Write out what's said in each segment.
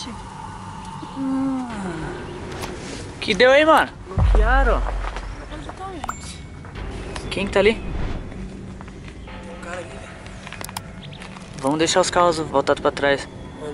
Vixe. Que deu aí, mano? Bloquearam. Totalmente. Quem que tá ali? O cara ali, velho. Vamos deixar os carros voltados pra trás.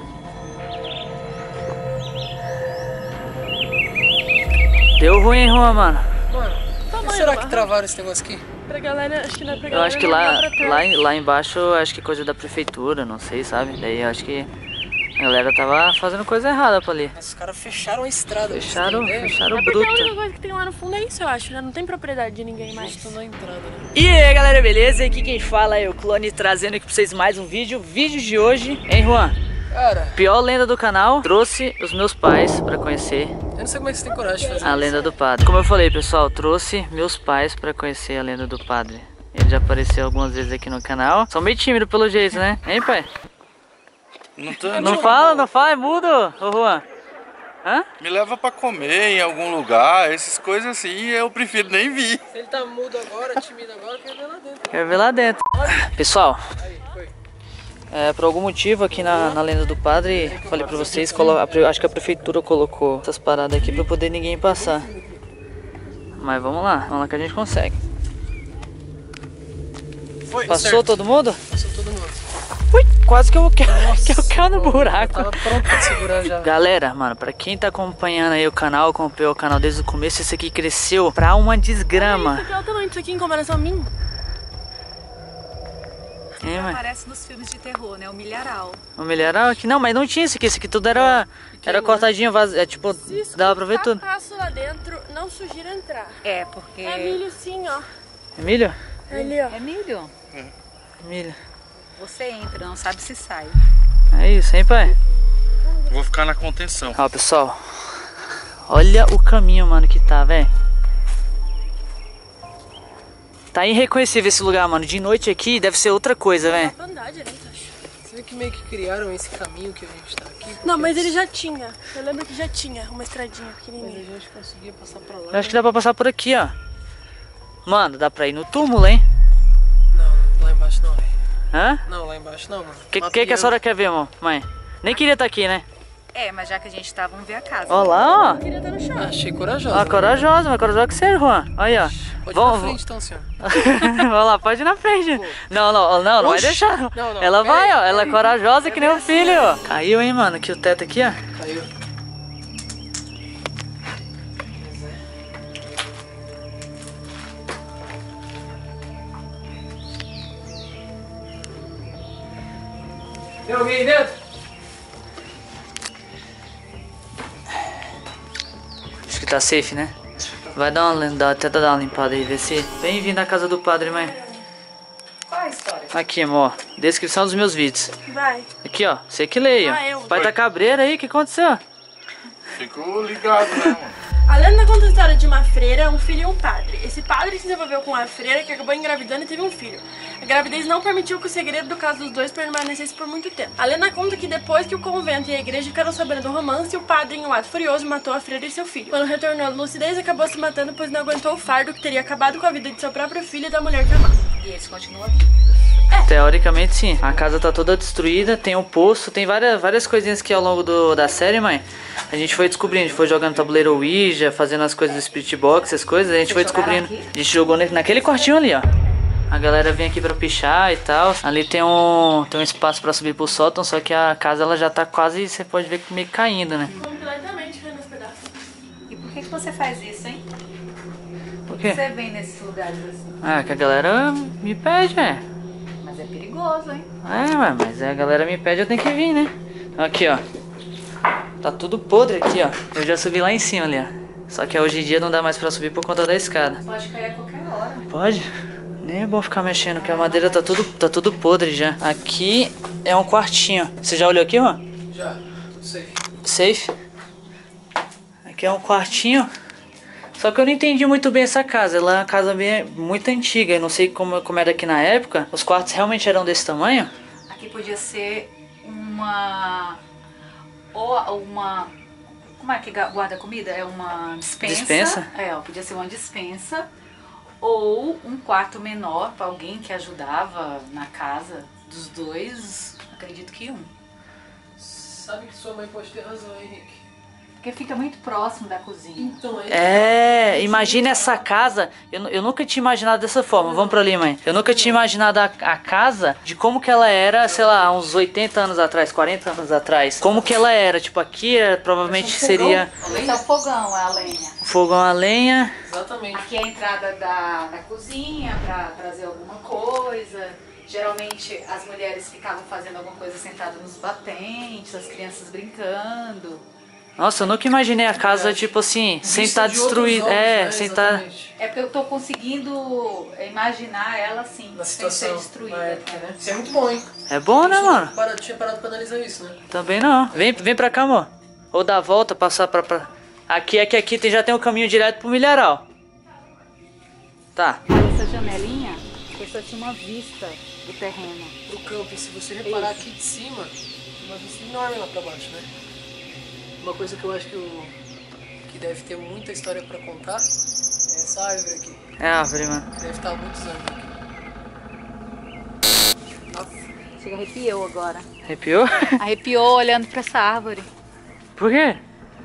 Deu ruim, hein, Juan, mano? Mano, por que será que travaram esse negócio aqui? Pra galera, acho que não é pra Eu galera. acho que lá embaixo, acho que é coisa da prefeitura, não sei, sabe? Daí eu acho que a galera tava fazendo coisa errada pra ali. Os caras fecharam a estrada. Fecharam É porque a bruto. única coisa que tem lá no fundo é isso, eu acho. Já não tem propriedade de ninguém mais. Justo na entrada, né? E aí, galera, beleza? Aqui quem fala é o Clone, trazendo aqui pra vocês mais um vídeo. Vídeo de hoje, hein, Juan? Cara, Pior lenda do canal, trouxe os meus pais pra conhecer eu não sei como é que você tem coragem de fazer a isso. lenda do padre. Como eu falei, pessoal, trouxe meus pais pra conhecer a lenda do padre. Ele já apareceu algumas vezes aqui no canal. São meio tímido pelo jeito, né? Hein, pai? Não fala, é mudo, ô Juan. Hã? Me leva pra comer em algum lugar, essas coisas assim, eu prefiro nem vir. Se ele tá mudo agora, tímido agora, quer ver lá dentro. Quero ver lá dentro. Pessoal, Aí, foi. por algum motivo aqui na lenda do padre, falei pra vocês, acho que a prefeitura colocou essas paradas aqui pra poder ninguém passar. Mas vamos lá que a gente consegue. Foi, Passou certo. todo mundo? Passou todo mundo. Ui, quase que eu caio no buraco. Tava pronto pra segurar já. Galera, mano, pra quem tá acompanhando aí o canal, acompanhou o canal desde o começo, esse aqui cresceu pra uma desgrama. Isso aqui é o tamanho disso aqui em comparação a mim. É, mano. Aparece nos filmes de terror, né? O milharal. O milharal aqui, não, mas não tinha esse aqui tudo era cortadinho, tipo, Se dava pra ver tudo. passo lá dentro, não sugira entrar. É, porque... É milho sim, ó. Emílio? Ali, ó. É milho. Emílio. Você entra, não sabe se sai. É isso, hein, pai? Vou ficar na contenção. Ó, pessoal. Olha o caminho, mano, que tá, velho. Tá irreconhecível esse lugar, mano. De noite aqui deve ser outra coisa, velho. Dá pra andar direito, acho. Você vê que meio que criaram esse caminho que a gente tá aqui? Não, mas ele já tinha. Eu lembro que já tinha uma estradinha Mas pequenininha. a gente conseguia passar pra lá. Eu acho que dá pra passar por aqui, ó. Mano, dá pra ir no túmulo, hein? Não, lá embaixo não, velho. Hã? Não, lá embaixo não, mano. O que a senhora quer ver, mãe? Nem queria estar aqui, né? É, mas já que a gente tá, vamos ver a casa. Ó lá, ó. Eu queria estar no chão. Achei corajosa. Ó, corajosa, mas corajosa que você, Juan. Aí, ó. Pode ir na frente então, senhor. Vamos lá, pode ir na frente. Não vai Oxi. deixar. Não, Ela pera vai, aí, ó. Ela é corajosa que nem o filho, ó. Caiu, hein, mano. Aqui o teto aqui, ó. Caiu. Tem alguém aí dentro? Acho que tá safe, né? Vai tenta dar uma limpada aí, ver se... Bem-vindo à casa do padre, mãe. Qual é a história? Aqui, amor. Descrição dos meus vídeos. Vai. Aqui, ó. Você que leia. Ah, eu. Pai tá cabreiro aí, o que aconteceu? Fico ligado, né, mano? A lenda conta a história de uma freira, um filho e um padre. Esse padre se envolveu com a freira, que acabou engravidando e teve um filho. A gravidez não permitiu que o segredo do caso dos dois permanecesse por muito tempo. A lenda conta que depois que o convento e a igreja ficaram sabendo do romance, o padre, em um ato furioso, matou a freira e seu filho. Quando retornou à lucidez, acabou se matando, pois não aguentou o fardo que teria acabado com a vida de seu próprio filho e da mulher que amava. E eles continuam aqui. Teoricamente, sim. A casa tá toda destruída, tem um poço, tem várias coisinhas que ao longo da série, mãe, a gente foi descobrindo. A gente foi jogando tabuleiro Ouija, fazendo as coisas do Spirit Box, essas coisas, a gente foi descobrindo. A gente jogou naquele quartinho ali, ó. A galera vem aqui pra pichar e tal. Ali tem um espaço pra subir pro sótão, só que a casa ela já tá quase, você pode ver, meio caindo, né? Completamente caindo aos pedaços. E por que você faz isso, hein? Por quê? Você vem nesses lugares assim. Ah, que a galera me pede, Mas é perigoso, hein? Ué, mas a galera me pede, eu tenho que vir, né? Aqui, ó. Tá tudo podre aqui, ó. Eu já subi lá em cima ali, ó. Só que hoje em dia não dá mais pra subir por conta da escada. Pode cair a qualquer hora. Pode? Nem é bom ficar mexendo, porque a madeira tá tudo podre já. Aqui é um quartinho. Você já olhou aqui, ó? Já, tudo safe. Safe? Aqui é um quartinho. Só que eu não entendi muito bem essa casa. Ela é uma casa muito antiga. Eu não sei como era aqui na época. Os quartos realmente eram desse tamanho? Aqui podia ser uma... Ou uma... Como é que guarda comida? É uma dispensa. Dispensa? É, ó, podia ser uma dispensa. Ou um quarto menor para alguém que ajudava na casa dos dois. Acredito que um. sabe que sua mãe pode ter razão, Henrique. Porque fica muito próximo da cozinha. Então, Imagina essa casa. Eu nunca tinha imaginado dessa forma. Vamos pra ali, mãe. Eu nunca tinha imaginado a casa de como que ela era, sei lá, uns 80 anos atrás, 40 anos atrás. Como que ela era. Tipo, aqui provavelmente seria... Esse é o fogão, é a lenha. O fogão a lenha. Exatamente. Aqui é a entrada da cozinha pra trazer alguma coisa. Geralmente as mulheres ficavam fazendo alguma coisa sentadas nos batentes, as crianças brincando. Nossa, eu nunca imaginei a casa, tipo assim, sem estar destruída. Sem estar... É porque eu tô conseguindo imaginar ela assim, Na sem situação, ser destruída. na época, né? Isso é muito bom, hein? É bom, né, mano? Tinha parado pra analisar isso, né? Também não. Vem pra cá, amor. Ou dar a volta, passar pra... Aqui já tem um caminho direto pro milharal. Tá. Essa janelinha, a pessoa tinha uma vista do terreno. Pro campo, e se você reparar aqui de cima, tem uma vista enorme lá pra baixo, né? Uma coisa que eu acho que deve ter muita história pra contar é essa árvore aqui. É a árvore, mano. Que deve estar há muitos anos aqui. Chega, arrepiou agora. Arrepiou? Arrepiou olhando pra essa árvore. Por quê?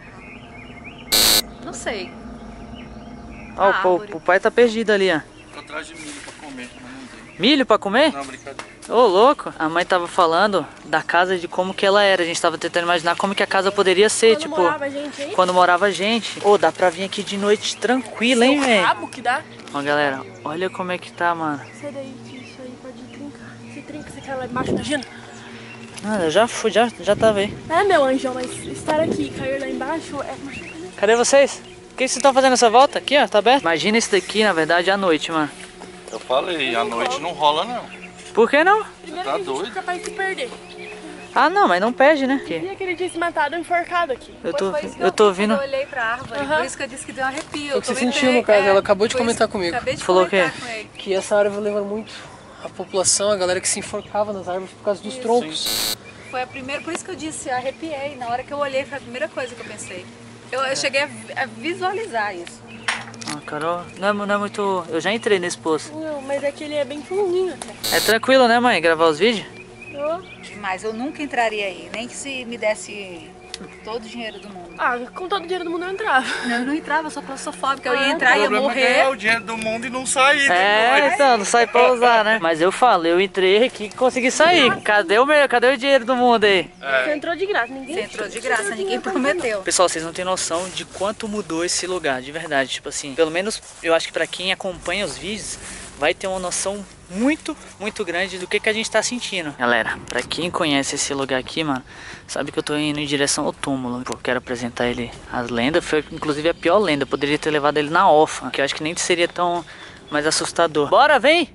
Não sei. Ó, o pai tá perdido ali, ó. Tô atrás de milho pra comer, mas não tem. Milho pra comer? Não, brincadeira. Ô, louco. A mãe tava falando da casa, de como que ela era. A gente tava tentando imaginar como que a casa poderia ser, Quando tipo... morava gente aí? Quando morava gente. Ô, dá pra vir aqui de noite tranquilo, hein, velho? Rabo que dá. Ó, galera, olha como é que tá, mano. Sai daí, que isso aí pode trincar. Se trinca, você cai lá embaixo, imagina. Mano, eu já fui, já tava aí. É, meu anjão, mas estar aqui e cair lá embaixo é... Cadê vocês? O que vocês estão fazendo essa volta? Aqui, ó, tá aberto. Imagina isso daqui, na verdade, à noite, mano. Eu falei, à noite não rola não. Por que não? Primeiro Tá que a gente doido? fica capaz de se perder. Ah, não, mas não perde, né? E aquele dia se matado enforcado aqui. Eu tô ouvindo... Eu olhei pra árvore, por isso que eu disse que deu um arrepio. Foi o que você sentiu, no caso, ela acabou de comentar comigo. Acabei de Falou o quê? comentar com ele. Que essa árvore lembra muito a população, a galera que se enforcava nas árvores por causa dos troncos. Foi a primeira, por isso que eu disse, arrepiei. Na hora que eu olhei, foi a primeira coisa que eu pensei. Eu cheguei a visualizar isso. Ah, Carol, não é muito... Eu já entrei nesse poço. Não, mas é que ele é bem fundinho até. É tranquilo, né, mãe? Gravar os vídeos? Mas eu nunca entraria aí, nem que se me desse todo o dinheiro do mundo. Ah, com todo o dinheiro do mundo eu entrava. Eu não entrava, eu sou claustrofóbica. Eu ia entrar e ia O problema é morrer. ganhar o dinheiro do mundo e não sair. Então, não sai pra usar, né? Mas eu falo, eu entrei aqui e consegui sair. Cadê o dinheiro do mundo aí? Você entrou de graça, ninguém... Você entrou de graça, ninguém prometeu. Pessoal, vocês não têm noção de quanto mudou esse lugar, de verdade. Tipo assim, pelo menos eu acho que pra quem acompanha os vídeos, vai ter uma noção muito grande do que a gente tá sentindo. Galera, pra quem conhece esse lugar aqui, mano, sabe que eu tô indo em direção ao túmulo. Pô, quero apresentar ele. As lendas, foi inclusive a pior lenda. Eu poderia ter levado ele na orfa, que eu acho que nem seria tão mais assustador. Bora, vem!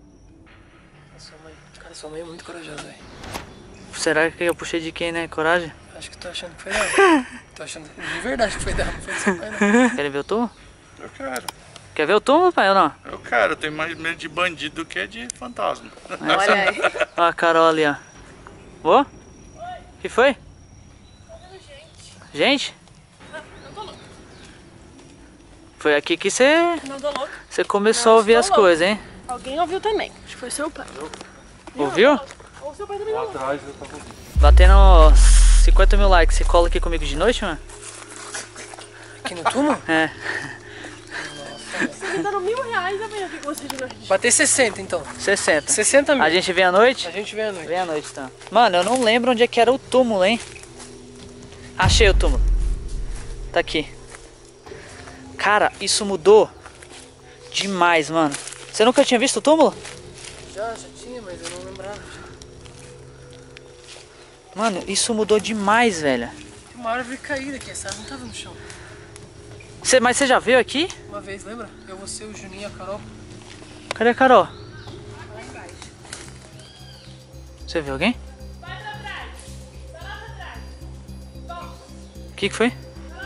Sua mãe é muito corajosa, velho. Será que eu puxei de quem, né? Coragem? Acho que tô achando que foi dela. Tô achando de verdade que foi dela, não foi do seu pai, não. Quer ver o túmulo? Eu quero. Quer ver o túmulo, pai, ou não? Eu quero. Eu tenho mais medo de bandido do que de fantasma. Olha aí. Ó a Carol ali, ó. Ô? O que foi? Gente? Foi aqui que você Não tô louco. começou a ouvir estou as louco. coisas, hein? Alguém ouviu também. Acho que foi seu pai. Ouviu? Ou seu pai também não. Atrás eu tava ouvindo. Batendo 50 mil likes. Você cola aqui comigo de noite, mano? Aqui no túmulo? É. Você tá no R$1.000, eu venho aqui com você de noite. Bater 60, então. 60. 60 mil. A gente vem à noite? A gente vem à noite. Vem à noite, então. Mano, eu não lembro onde é que era o túmulo, hein? Achei o túmulo. Tá aqui. Cara, isso mudou demais, mano. Você nunca tinha visto o túmulo? Já tinha, mas eu não lembrava. Mano, isso mudou demais, velho. Tem uma árvore caída aqui, essa árvore não tava no chão. Mas você já veio aqui? Uma vez, lembra? Eu, você, o Juninho e a Carol. Cadê a Carol? Lá embaixo. Você viu alguém? O que foi?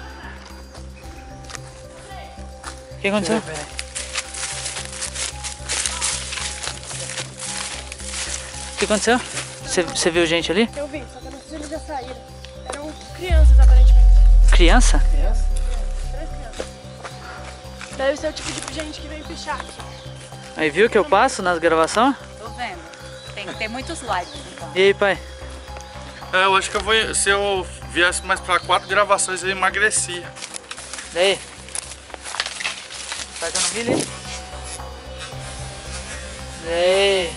O que aconteceu? Peraí. O que aconteceu? Você viu gente ali? Eu vi, só que eu não sei se eles já saíram. Eram crianças, aparentemente. Criança? Criança? 3 crianças. Deve ser o tipo de gente que vem pichar aqui. Aí viu que eu passo nas gravações? Tô vendo. Tem que ter muitos likes, então. E aí, pai? É, eu acho que eu vou. Se eu viesse mais pra 4 gravações, eu emagrecia. Daí? Tá dando milho? Daí?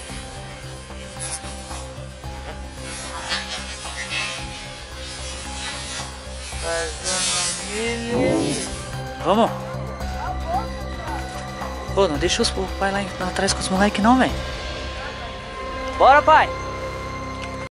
Vamos? Pô, não deixa os pai lá atrás com os moleques não, velho. Bora, pai!